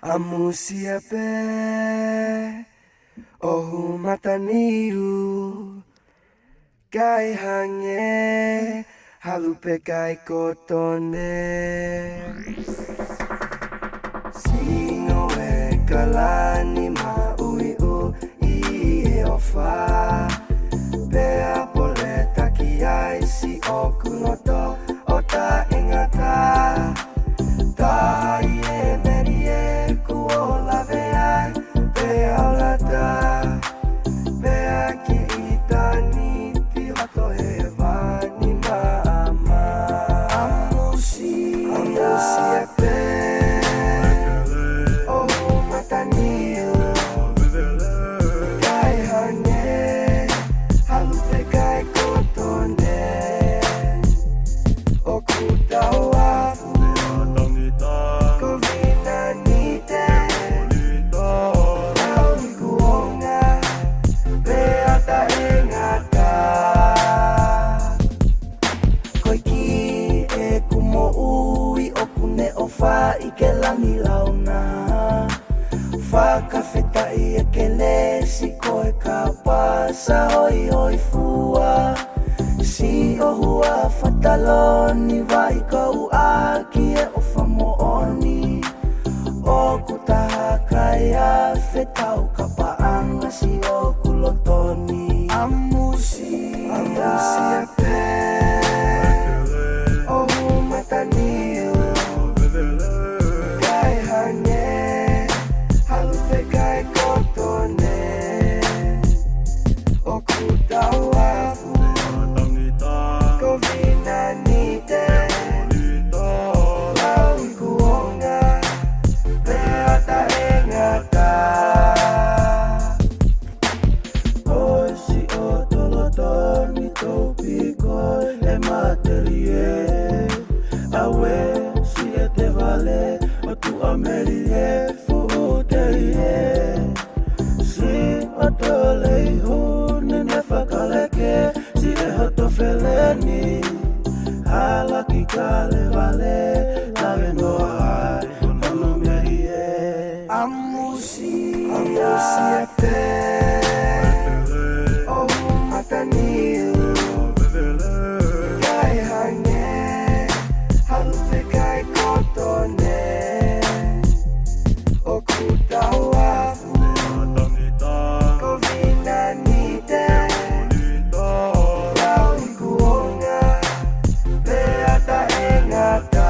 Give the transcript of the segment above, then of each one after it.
Amusiape ohu mataniu kai hange halupe kai kotone Singo e kalani ma ui u I ofa Pea pole taki ai si o kunoto o ta ingata Tahi e meri e kuola veai Pea olata Pea ki itani ti hato he vani maama Amusia pe Ohu mataniu Kai hange Halupe kai kotone O kutawafu Kovina nite Au kuonga Beata engata Koiki e kumo ui Okune o fa I ke lani launa Whakawheta I e ke lesi koe ka pasa hoi hoi fua Si o hua whataloni vai kou aki e o whamooni O kutaha kai a whetau ka paanga si o kulotoni Amusia pe Ohu mataniu Kai hange Halupe kai kotone O kutawafu Kovina nite Lau kuonga Beata engata Oisi o tolotoni topiko e materie Awe si e te vale o tu amerie fuuterie Si o tolei hune ne whakaleke Si e hoto feleni Hala ki kale vale Lave noa hai Ono meri e Amusia pe Ohu mataniu Kai hange Halupe kai kotone O kutawafu Kovina nite Lau kuonga Beata engata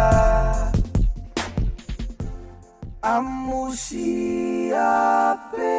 Amusia pe